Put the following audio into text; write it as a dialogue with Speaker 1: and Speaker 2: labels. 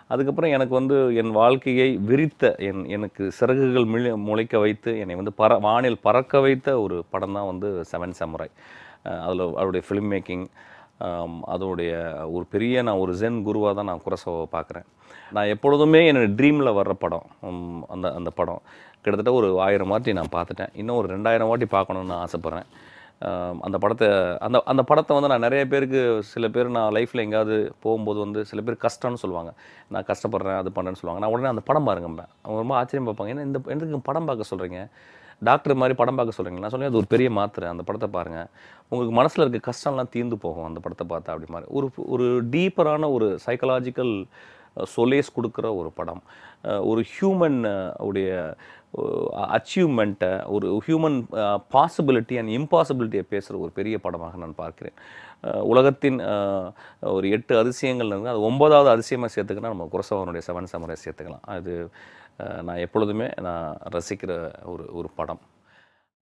Speaker 1: அதுக்கப்புறம் எனக்கு வந்து என் வாழ்க்கையை விரித்த எனக்கு சிறகுகள் முளைக்க வைத்து என்னை வந்து வானில் பறக்க வைத்த ஒரு படம் தான் வந்து செவன் சமுராய். அதில் அவருடைய ஃபிலிம் மேக்கிங், அதோடைய ஒரு பெரிய நான் ஒரு ஜென் குருவாக தான் நான் குரோசாவாவை பார்க்குறேன். நான் எப்பொழுதுமே என்னோடய ட்ரீமில் வர்ற படம் அந்த அந்த படம் கிட்டத்தட்ட ஒரு 1000 வாட்டி நான் பார்த்துட்டேன். இன்னும் ஒரு 2000 வாட்டி பார்க்கணுன்னு நான் ஆசைப்பட்றேன். அந்த படத்தை அந்த படத்தை வந்து நான் நிறைய பேருக்கு, சில பேர் நான் லைஃப்பில் எங்கேயாவது போகும்போது வந்து சில பேர் கஷ்டம்னு சொல்லுவாங்க, நான் கஷ்டப்படுறேன் அது பண்ணுறேன்னு சொல்லுவாங்க. நான் உடனே அந்த படம் பாருங்கம்பேன். அவங்க ரொம்ப ஆச்சரியம் பார்ப்பாங்க, ஏன்னா இந்த எதுக்கு படம் பார்க்க சொல்கிறீங்க, டாக்டர் மாதிரி படம் பார்க்க சொல்கிறீங்க. நான் சொல்லுவேன், அது ஒரு பெரிய மாத்திரை, அந்த படத்தை பாருங்கள், உங்களுக்கு மனசில் இருக்க கஷ்டம்லாம் தீர்ந்து போகும் அந்த படத்தை பார்த்தா. அப்படி மாதிரி ஒரு டீப்பரான ஒரு சைக்கலாஜிக்கல் சொலேஸ் கொடுக்குற ஒரு படம். ஒரு ஹியூமன் உடைய அச்சீவ்மெண்ட்டை, ஒரு ஹியூமன் பாசிபிலிட்டி அண்ட் இம்பாசிபிலிட்டியை பேசுகிற ஒரு பெரிய படமாக நான் பார்க்கிறேன். உலகத்தின் ஒரு 8 அதிசயங்கள் இருக்குது, அது 9வது அதிசயமாக சேர்த்துக்கினா நம்ம குரோசாவாவுடைய செவன் சமுராய் சேர்த்துக்கலாம். அது நான் எப்பொழுதுமே நான் ரசிக்கிற ஒரு படம்.